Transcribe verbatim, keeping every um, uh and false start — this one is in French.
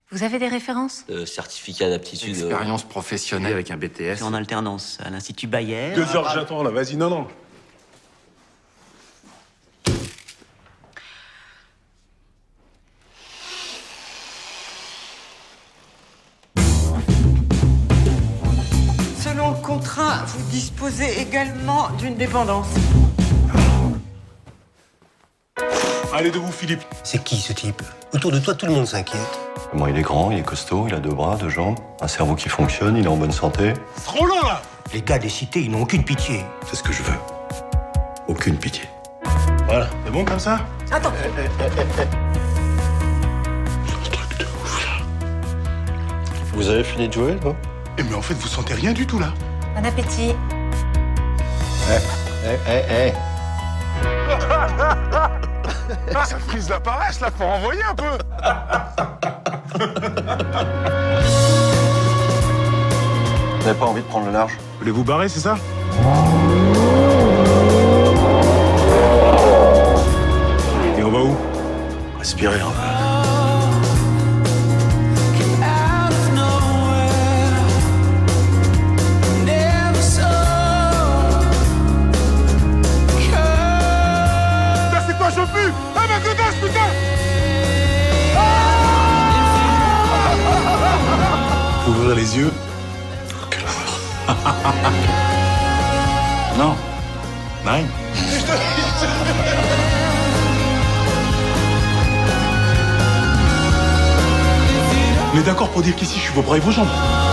Vous avez des références? euh, Certificat d'aptitude. Expérience professionnelle avec un B T S. En alternance à l'Institut Bayer. Deux heures que j'attends là, vas-y, non, non. Selon le contrat, vous disposez également d'une dépendance. Allez debout, Philippe. C'est qui ce type? Autour de toi, tout le monde s'inquiète. Bon, il est grand, il est costaud, il a deux bras, deux jambes, un cerveau qui fonctionne, il est en bonne santé. C'est trop long là. Les gars des cités, ils n'ont aucune pitié. C'est ce que je veux. Aucune pitié. Voilà, c'est bon comme ça? Attends. Vous avez fini de jouer, non? Eh, mais en fait, vous sentez rien du tout là. Bon appétit. Eh, eh, eh. Ah, ça frise la paresse là, faut renvoyer un peu. Vous n'avez pas envie de prendre le large? Vous voulez vous barrer, c'est ça? Et on va où? Respirez un peu. Putain, c'est quoi, je pue? Ah, ma godasse, putain! Faut ouvrir les yeux. Quelle horreur. Non. Nine. On est d'accord pour dire qu'ici, je suis vos bras et vos jambes.